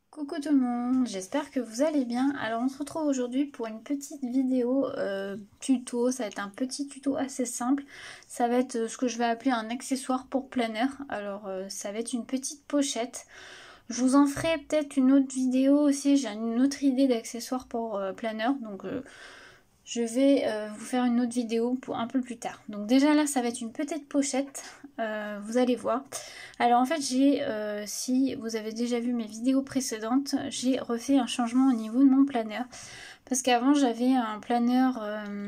Coucou tout le monde, j'espère que vous allez bien. Alors on se retrouve aujourd'hui pour une petite vidéo tuto. Ça va être un petit tuto assez simple. Ça va être ce que je vais appeler un accessoire pour planeur. Alors ça va être une petite pochette. Je vous en ferai peut-être une autre vidéo aussi. J'ai une autre idée d'accessoire pour planeur. Donc je vais vous faire une autre vidéo pour un peu plus tard. Donc déjà là ça va être une petite pochette, vous allez voir. Alors en fait j'ai, si vous avez déjà vu mes vidéos précédentes, j'ai refait un changement au niveau de mon planeur. Parce qu'avant j'avais un planeur,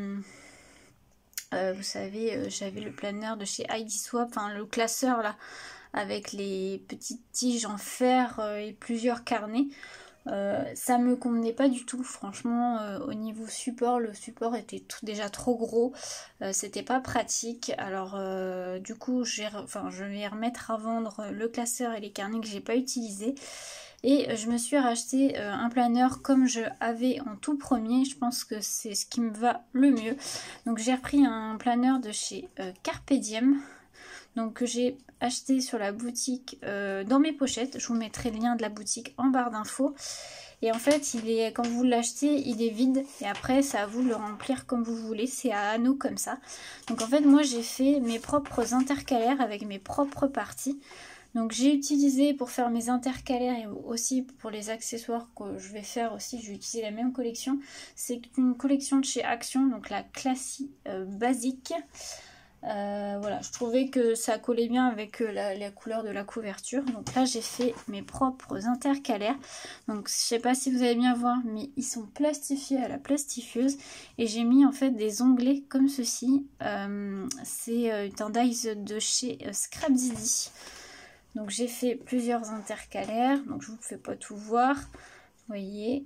vous savez, j'avais le planeur de chez ID Swap, enfin le classeur là, avec les petites tiges en fer et plusieurs carnets. Ça me convenait pas du tout, franchement. Au niveau support, le support était déjà trop gros, c'était pas pratique. Alors du coup je vais remettre à vendre le classeur et les carnets que j'ai pas utilisés, et je me suis racheté un planeur comme je avais en tout premier. Je pense que c'est ce qui me va le mieux. Donc j'ai repris un planeur de chez Carpe Diem, donc que j'ai acheté sur la boutique dans mes pochettes. Je vous mettrai le lien de la boutique en barre d'infos. Et en fait, quand vous l'achetez, il est vide. Et après, c'est à vous de le remplir comme vous voulez. C'est à anneaux comme ça. Donc en fait, moi, j'ai fait mes propres intercalaires avec mes propres parties. Donc j'ai utilisé pour faire mes intercalaires et aussi pour les accessoires que je vais faire aussi, je vais utiliser la même collection. C'est une collection de chez Action, donc la Classy basique. Voilà, je trouvais que ça collait bien avec la couleur de la couverture. Donc là j'ai fait mes propres intercalaires. Donc je sais pas si vous allez bien voir, mais ils sont plastifiés à la plastifieuse. Et j'ai mis en fait des onglets comme ceci. C'est un dies de chez Scrap Didi. Donc j'ai fait plusieurs intercalaires. Donc je vous fais pas tout voir. Vous voyez,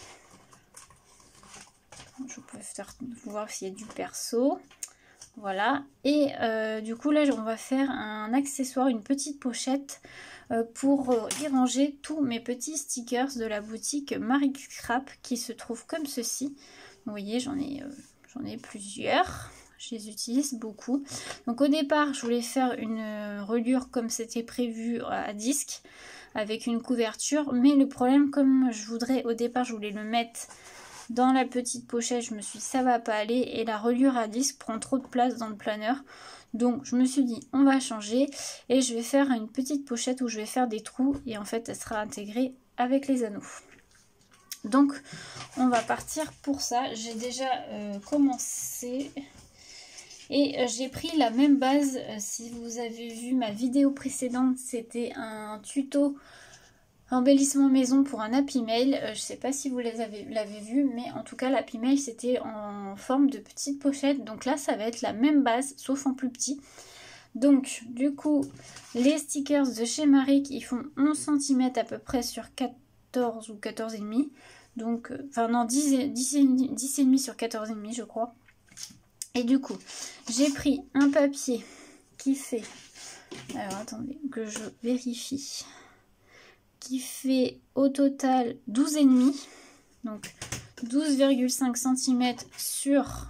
je peux faire voir s'il y a du perso. Voilà, et du coup là on va faire un accessoire, une petite pochette pour y ranger tous mes petits stickers de la boutique Marie Scrap qui se trouvent comme ceci. Vous voyez, j'en ai plusieurs, je les utilise beaucoup. Donc au départ je voulais faire une reliure comme c'était prévu à disque avec une couverture, mais le problème, comme au départ je voulais le mettre dans la petite pochette, je me suis dit ça va pas aller, et la reliure à disque prend trop de place dans le planeur. Donc je me suis dit on va changer, et je vais faire une petite pochette où je vais faire des trous, et en fait elle sera intégrée avec les anneaux. Donc on va partir pour ça. J'ai déjà commencé, et j'ai pris la même base. Si vous avez vu ma vidéo précédente, c'était un tuto embellissement maison pour un Happy Mail. Je sais pas si vous l'avez vu, mais en tout cas l'Happy Mail c'était en forme de petite pochette. Donc là ça va être la même base sauf en plus petit. Donc du coup les stickers de chez Maric, ils font 11 cm à peu près sur 14 ou 14,5. Donc enfin non, 10,5 sur 14,5 je crois. Et du coup j'ai pris un papier qui fait, alors attendez que je vérifie, qui fait au total 12,5, donc 12,5 cm sur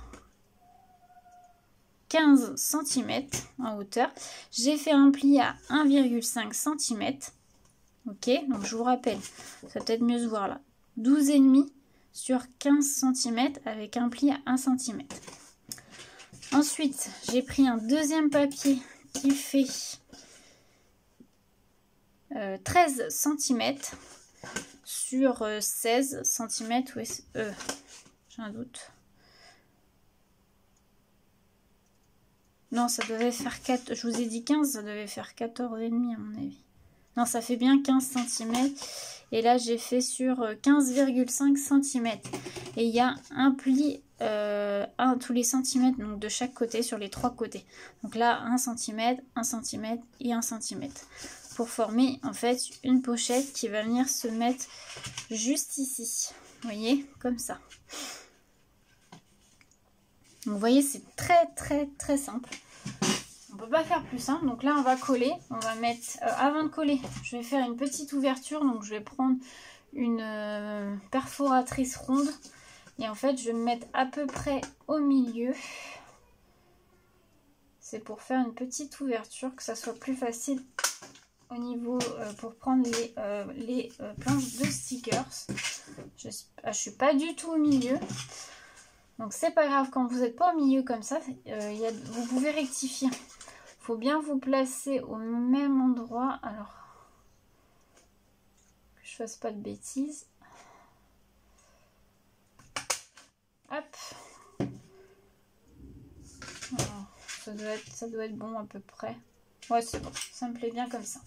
15 cm en hauteur. J'ai fait un pli à 1,5 cm. Ok, donc je vous rappelle, ça va peut-être mieux se voir là. 12,5 sur 15 cm avec un pli à 1 cm. Ensuite, j'ai pris un deuxième papier qui fait 13 cm sur 16 cm. J'ai un doute. Non, ça devait faire 4. Je vous ai dit 15, ça devait faire 14,5 à mon avis. Non, ça fait bien 15 cm. Et là, j'ai fait sur 15,5 cm. Et il y a un pli tous les centimètres, donc de chaque côté, sur les trois côtés. Donc là, 1 cm, 1 cm et 1 cm. Pour former en fait une pochette qui va venir se mettre juste ici. Vous voyez, comme ça. Donc, vous voyez, c'est très simple. On peut pas faire plus simple. Donc là, on va coller. On va mettre, avant de coller, je vais faire une petite ouverture. Donc je vais prendre une perforatrice ronde. Et en fait, je vais me mettre à peu près au milieu. C'est pour faire une petite ouverture, que ça soit plus facile au niveau pour prendre les planches de stickers. Je suis pas du tout au milieu. Donc c'est pas grave, quand vous n'êtes pas au milieu comme ça, vous pouvez rectifier. Il faut bien vous placer au même endroit. Alors, que je fasse pas de bêtises. Hop. Alors, ça doit être bon à peu près. Ouais, c'est bon, ça me plaît bien comme ça.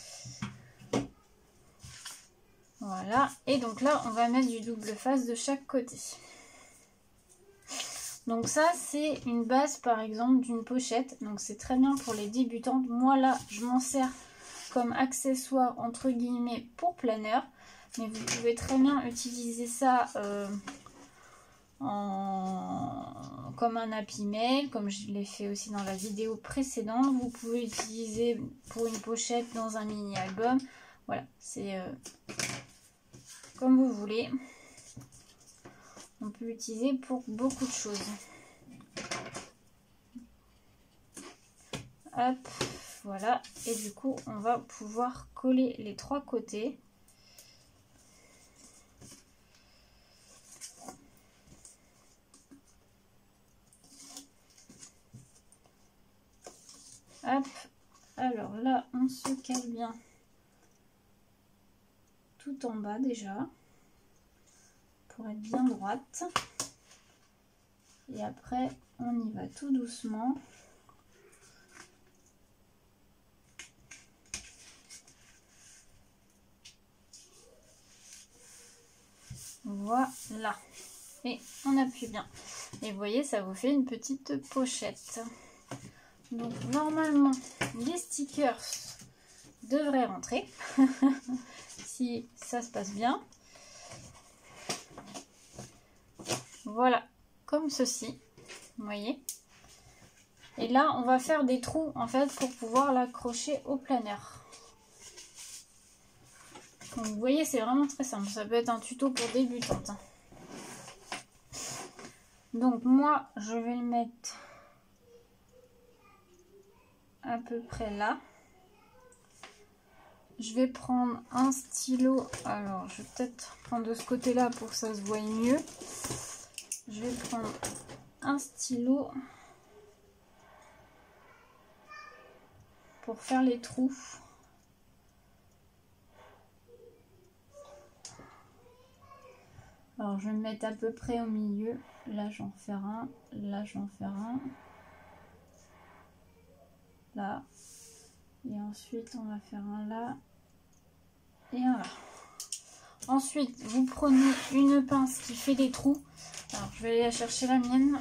Voilà, et donc là, on va mettre du double face de chaque côté. Donc ça, c'est une base, par exemple, d'une pochette. Donc c'est très bien pour les débutantes. Moi, là, je m'en sers comme accessoire, entre guillemets, pour planeur. Mais vous pouvez très bien utiliser ça comme un happy mail, comme je l'ai fait aussi dans la vidéo précédente. Vous pouvez utiliser pour une pochette dans un mini album. Voilà, c'est comme vous voulez. On peut l'utiliser pour beaucoup de choses. Hop, voilà. Et du coup, on va pouvoir coller les trois côtés. Hop, alors là, on se cale bien tout en bas déjà, pour être bien droite. Et après, on y va tout doucement. Voilà. Et on appuie bien. Et vous voyez, ça vous fait une petite pochette. Donc normalement, les stickers devraient rentrer. Si ça se passe bien. Voilà, comme ceci. Vous voyez. Et là, on va faire des trous, en fait, pour pouvoir l'accrocher au planeur. Donc, vous voyez, c'est vraiment très simple. Ça peut être un tuto pour débutantes. Donc, moi, je vais le mettre à peu près là. Je vais prendre un stylo. Alors, je vais peut-être prendre de ce côté-là pour que ça se voie mieux. Je vais prendre un stylo pour faire les trous. Alors, je vais me mettre à peu près au milieu. Là, j'en fais un. Là, j'en fais un. Là. Et ensuite, on va faire un là. Et un là. Ensuite, vous prenez une pince qui fait des trous. Alors, je vais aller chercher la mienne.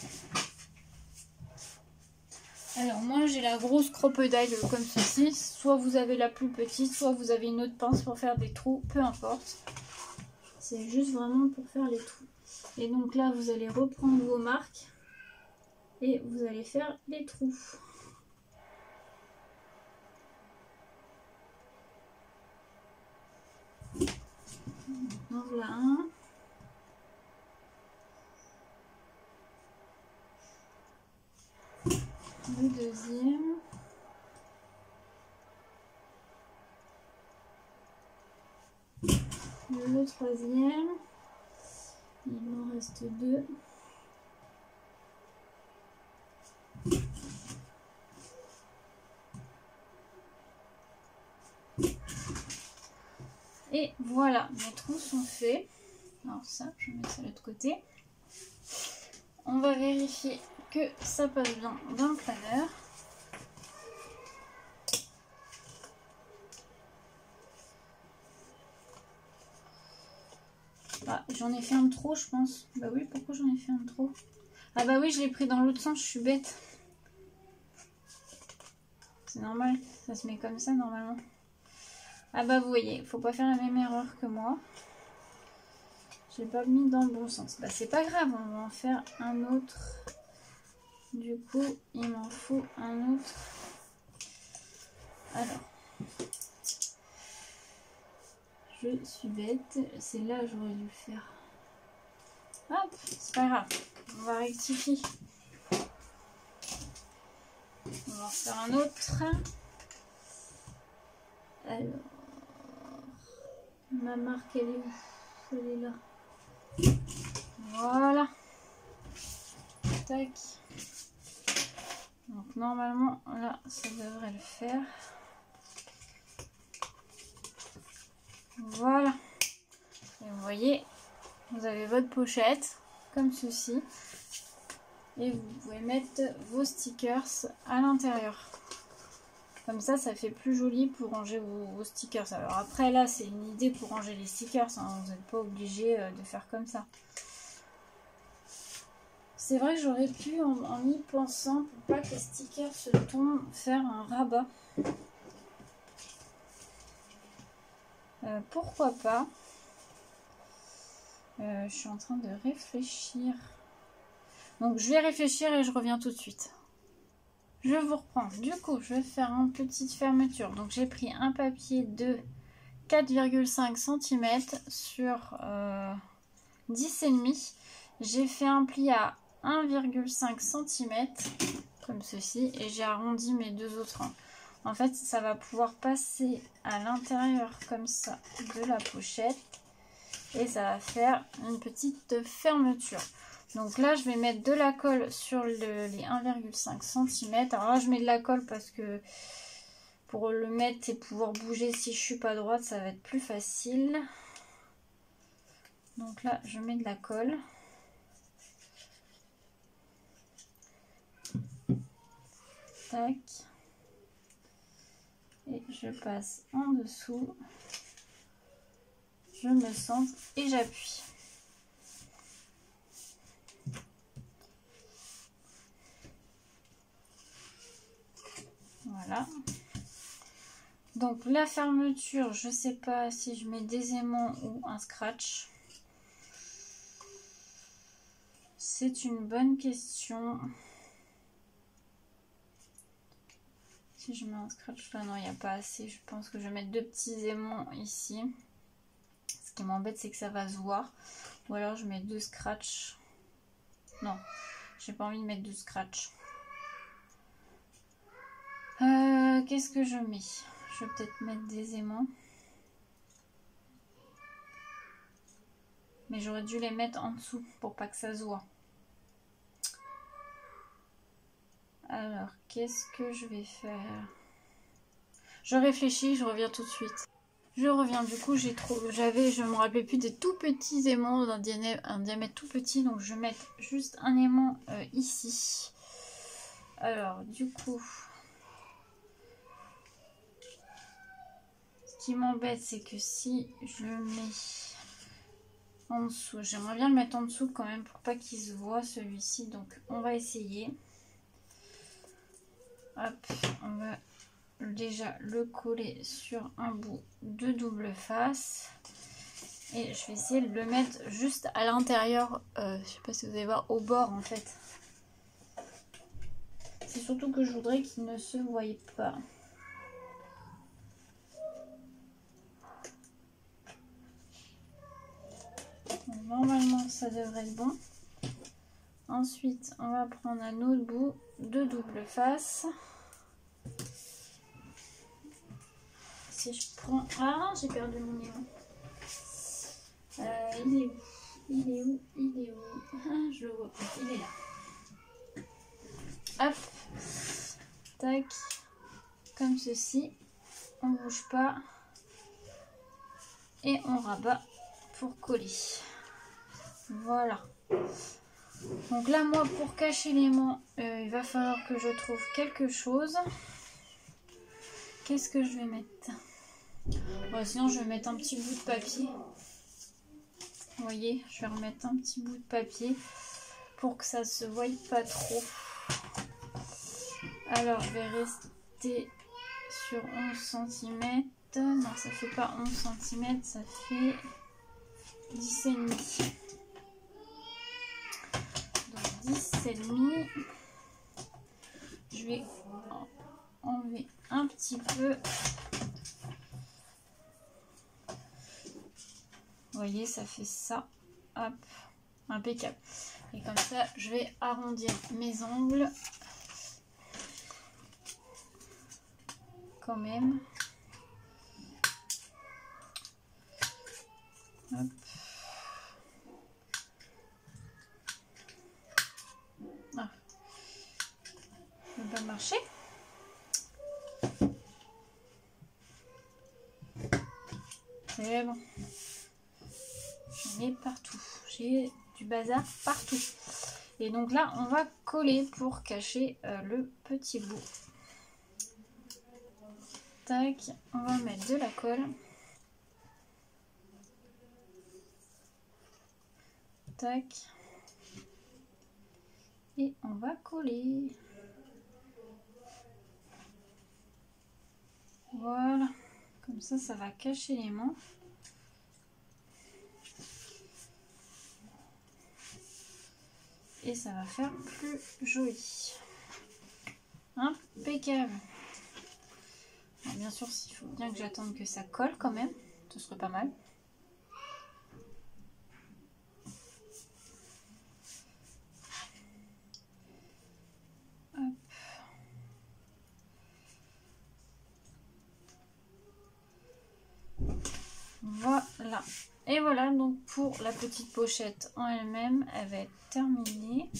Alors, moi, j'ai la grosse crocodile comme ceci. Soit vous avez la plus petite, soit vous avez une autre pince pour faire des trous. Peu importe. C'est juste vraiment pour faire les trous. Et donc là, vous allez reprendre vos marques. Et vous allez faire les trous. Donc voilà un. Le deuxième. Le troisième. Il m'en reste deux. Et voilà, mes trous sont faits. Alors ça, je mets ça de l'autre côté. On va vérifier que ça passe bien dans le planeur. Ah, j'en ai fait un de trop, je pense. Bah oui, pourquoi j'en ai fait un de trop? Ah bah oui, je l'ai pris dans l'autre sens, je suis bête. C'est normal, ça se met comme ça normalement. Ah bah vous voyez, faut pas faire la même erreur que moi. J'ai pas mis dans le bon sens. Bah c'est pas grave, on va en faire un autre. Du coup, il m'en faut un autre. Alors, je suis bête. C'est là que j'aurais dû le faire. Hop, c'est pas grave. On va rectifier. On va en faire un autre. Alors, ma marque, elle est où? Elle est là. Voilà. Tac. Donc normalement, là, ça devrait le faire. Voilà. Et vous voyez, vous avez votre pochette, comme ceci. Et vous pouvez mettre vos stickers à l'intérieur. Comme ça fait plus joli pour ranger vos stickers. Alors après, là, c'est une idée pour ranger les stickers. Hein. Vous n'êtes pas obligé de faire comme ça. C'est vrai que j'aurais pu, en y pensant, pour pas que les stickers se tombent, faire un rabat. Pourquoi pas? Je suis en train de réfléchir. Donc, je vais réfléchir et je reviens tout de suite. Je vous reprends. Du coup, je vais faire une petite fermeture. Donc, j'ai pris un papier de 4,5 cm sur 10,5. J'ai fait un pli à 1,5 cm, comme ceci, et j'ai arrondi mes deux autres rangs. En fait, ça va pouvoir passer à l'intérieur, comme ça, de la pochette. Et ça va faire une petite fermeture. Donc là, je vais mettre de la colle sur les 1,5 cm. Alors là, je mets de la colle parce que pour le mettre et pouvoir bouger si je suis pas droite, ça va être plus facile. Donc là, je mets de la colle. Tac. Et je passe en dessous. Je me centre et j'appuie. Voilà. Donc la fermeture, je sais pas si je mets des aimants ou un scratch. C'est une bonne question. Si je mets un scratch là, non, il n'y a pas assez. Je pense que je vais mettre deux petits aimants ici. Ce qui m'embête, c'est que ça va se voir. Ou alors je mets deux scratch. Non, j'ai pas envie de mettre deux scratch. Qu'est-ce que je mets? Je vais peut-être mettre des aimants. Mais j'aurais dû les mettre en dessous pour pas que ça se voit. Alors, qu'est-ce que je vais faire? Je réfléchis, je reviens tout de suite. Je reviens, du coup, je me rappelais plus des tout petits aimants d'un diamètre tout petit. Donc, je vais mettre juste un aimant ici. Alors, du coup... Ce qui m'embête, c'est que si je le mets en dessous, j'aimerais bien le mettre en dessous quand même pour pas qu'il se voit celui-ci. Donc on va essayer. Hop, on va déjà le coller sur un bout de double face. Et je vais essayer de le mettre juste à l'intérieur. Je sais pas si vous allez voir, au bord en fait. C'est surtout que je voudrais qu'il ne se voie pas. Normalement, ça devrait être bon. Ensuite, on va prendre un autre bout de double face. Si je prends... Ah, j'ai perdu mon aimant. Il est où? Il est où? Il est où? Ah, je le vois pas. Il est là. Hop. Tac. Comme ceci. On bouge pas. Et on rabat pour coller. Voilà. Donc là, moi, pour cacher l'aimant, il va falloir que je trouve quelque chose. Qu'est-ce que je vais mettre? Bon, sinon, je vais mettre un petit bout de papier. Vous voyez, je vais remettre un petit bout de papier pour que ça se voie pas trop. Alors, je vais rester sur 11 cm. Non, ça fait pas 11 cm, ça fait 10,5. 10,5. Je vais enlever un petit peu. Vous voyez, ça fait ça. Hop, impeccable. Et comme ça, je vais arrondir mes ongles. Quand même. Hop. Ah. Ça va pas marcher. C'est bon. J'en ai partout. J'ai du bazar partout. Et donc là, on va coller pour cacher le petit bout. Tac, on va mettre de la colle. Tac. Et on va coller. Voilà. Comme ça va cacher les mains. Et ça va faire plus joli. Impeccable. Alors, bien sûr, il faut bien que j'attende que ça colle quand même. Ce serait pas mal. Hop. Voilà. Et voilà donc pour la petite pochette en elle-même, elle va être terminée.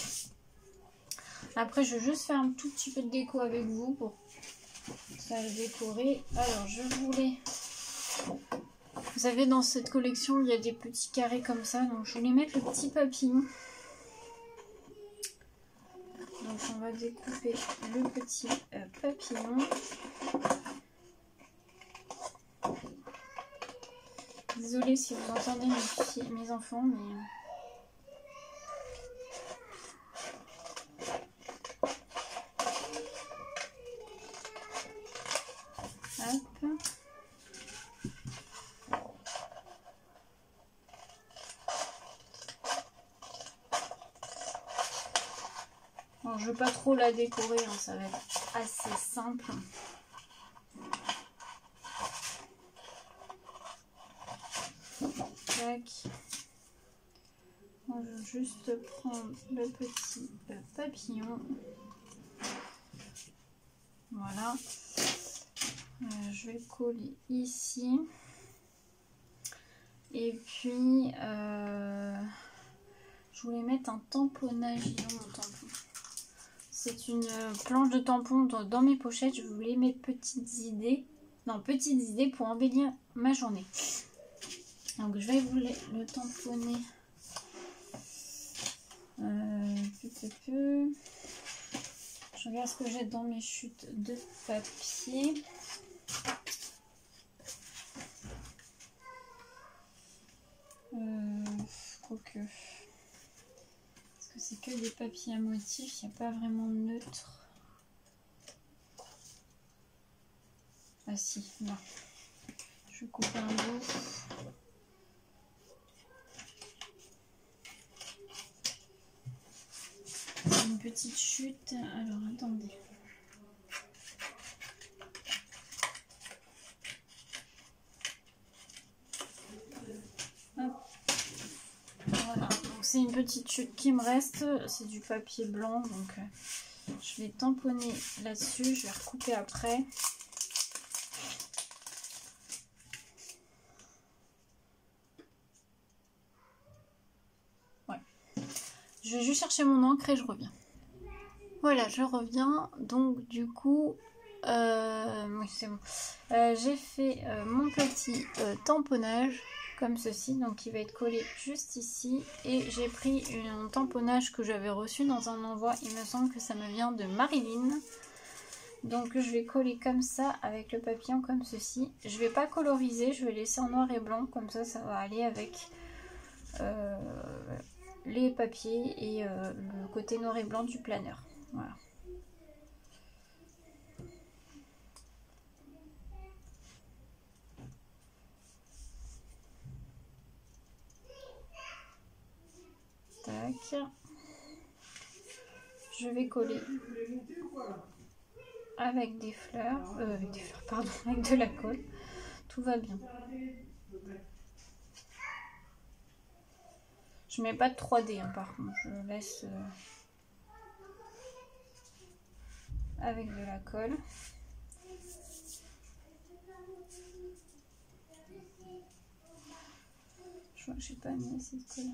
Après, je vais juste faire un tout petit peu de déco avec vous pour ça décorer. Alors, je voulais... Vous savez, dans cette collection, il y a des petits carrés comme ça. Donc, je voulais mettre le petit papillon. Donc, on va découper le petit papillon. Désolée si vous entendez mes enfants, mais... Hop. Bon, je ne veux pas trop la décorer, hein, ça va être assez simple. Tac. Moi, je vais juste prendre le petit papillon. Voilà. Je vais coller ici. Et puis, je voulais mettre un tamponnage. Mon tampon. C'est une planche de tampon dans mes pochettes. Je voulais mes petites idées. Non, petites idées pour embellir ma journée. Donc, je vais vous le tamponner. Je regarde ce que j'ai dans mes chutes de papier. Quoique. Parce que c'est que des papiers à motifs, il n'y a pas vraiment de neutre. Ah si, non. Je vais couper un bout. Une petite chute. Alors attendez. Hop. Voilà. Donc c'est une petite chute qui me reste. C'est du papier blanc. Donc je vais tamponner là-dessus. Je vais recouper après. Ouais. Je vais juste chercher mon encre et je reviens. Voilà, je reviens. Donc du coup, oui, c'est bon. J'ai fait mon petit tamponnage comme ceci, donc il va être collé juste ici. Et j'ai pris un tamponnage que j'avais reçu dans un envoi. Il me semble que ça me vient de Marilyn. Donc je vais coller comme ça avec le papillon comme ceci. Je vais pas coloriser, je vais laisser en noir et blanc, comme ça va aller avec les papiers et le côté noir et blanc du planeur. Voilà. Tac. Je vais coller avec des fleurs, pardon, avec de la colle. Tout va bien. Je mets pas de 3D hein, par contre, je laisse avec de la colle. Je vois que j'ai pas mis assez de colle.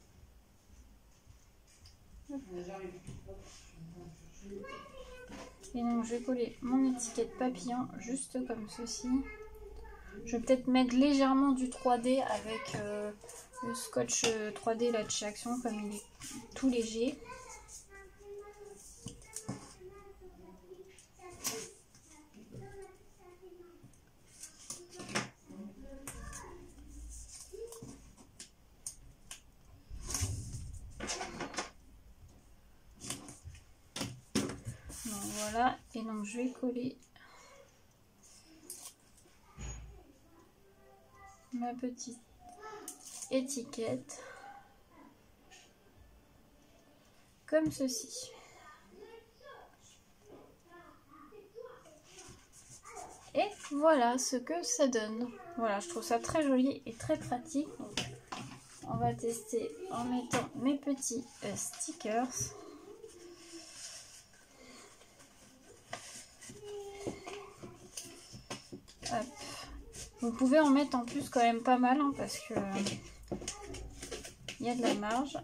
Et donc je vais coller mon étiquette papillon juste comme ceci. Je vais peut-être mettre légèrement du 3D avec le scotch 3D là de chez Action, comme il est tout léger. Donc voilà, et donc je vais coller ma petite étiquette comme ceci. Et voilà ce que ça donne. Voilà, je trouve ça très joli et très pratique. Donc, on va tester en mettant mes petits stickers. Hop. Vous pouvez en mettre en plus quand même pas mal hein, parce que il y a de la marge.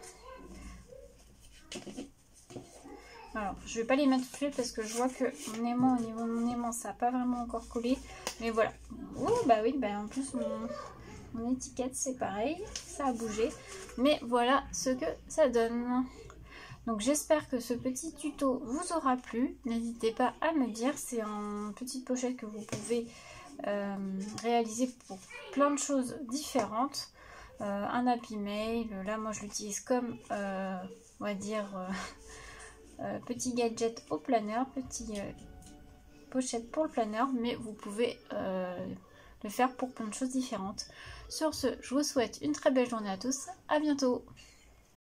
Alors, je vais pas les mettre tout de suite parce que je vois que mon aimant, au niveau de mon aimant, ça n'a pas vraiment encore collé. Mais voilà. Oh, bah oui, bah en plus, mon étiquette, c'est pareil. Ça a bougé. Mais voilà ce que ça donne. Donc, j'espère que ce petit tuto vous aura plu. N'hésitez pas à me dire. C'est une petite pochette que vous pouvez réaliser pour plein de choses différentes. Un Happy Mail. Là, moi, je l'utilise comme, on va dire... petit gadget au planeur, petit pochette pour le planeur, mais vous pouvez le faire pour plein de choses différentes. Sur ce, je vous souhaite une très belle journée à tous, à bientôt.